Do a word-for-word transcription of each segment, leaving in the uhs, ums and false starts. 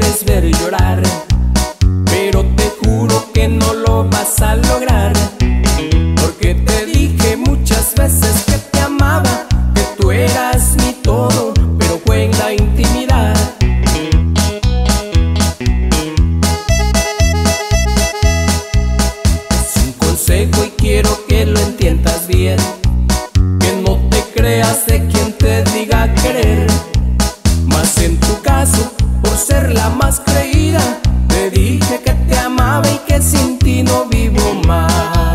quieres ver llorar, pero te juro que no lo vas a lograr, porque te dije muchas veces que te amaba, que tú eras mi todo, pero fue en la intimidad. Es un consejo y quiero que lo entiendas bien, que no te creas de quien te diga querer. Mas en tu caso, por ser la más creída, te dije que te amaba y que sin ti no vivo más.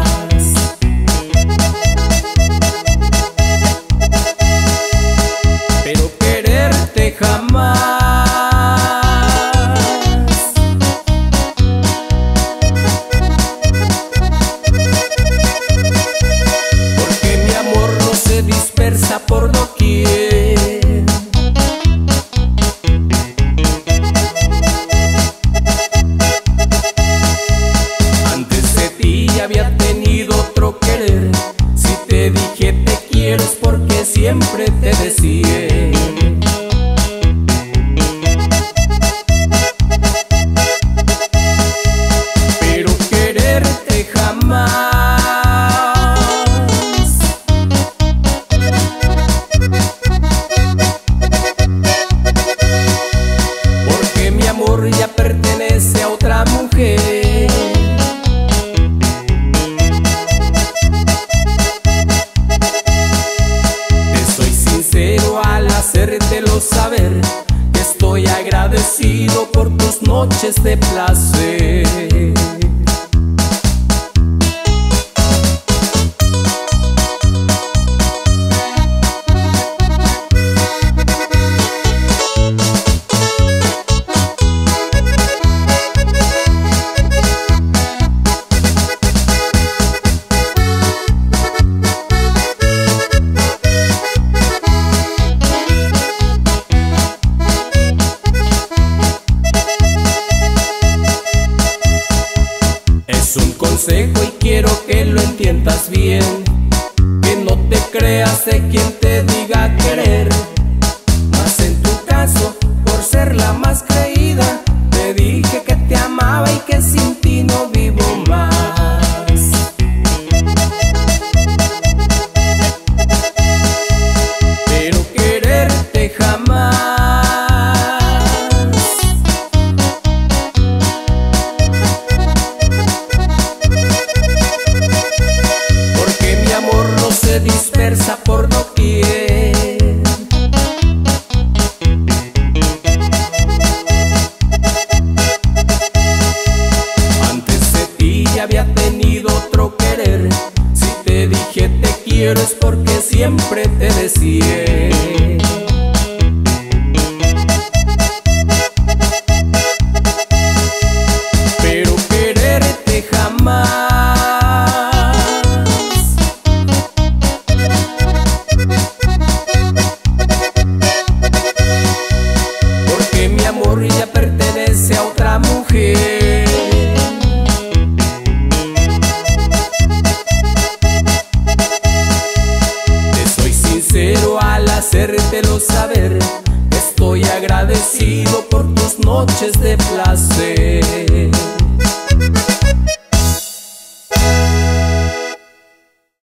Pero quererte jamás, porque mi amor no se dispersa por doquier. Había tenido otro querer. Si te dije te quiero es porque siempre te deseé. Pero quererte jamás, porque mi amor ya pertenece a otra mujer. Al hacértelo saber que estoy agradecido por tus noches de placer. Es un consejo y quiero que lo entiendas bien, que no te creas de quien te diga querer. Mas en tu caso, por ser la más creída, te dije que te amaba y que sin ti no vivo más. Pero quererte jamás, se dispersa por doquier. Antes de ti ya había tenido otro querer. Si te dije te quiero es porque siempre te deseé. Pero quererte jamás, mi amor ya pertenece a otra mujer. Te soy sincero al hacértelo saber, estoy agradecido por tus noches de placer.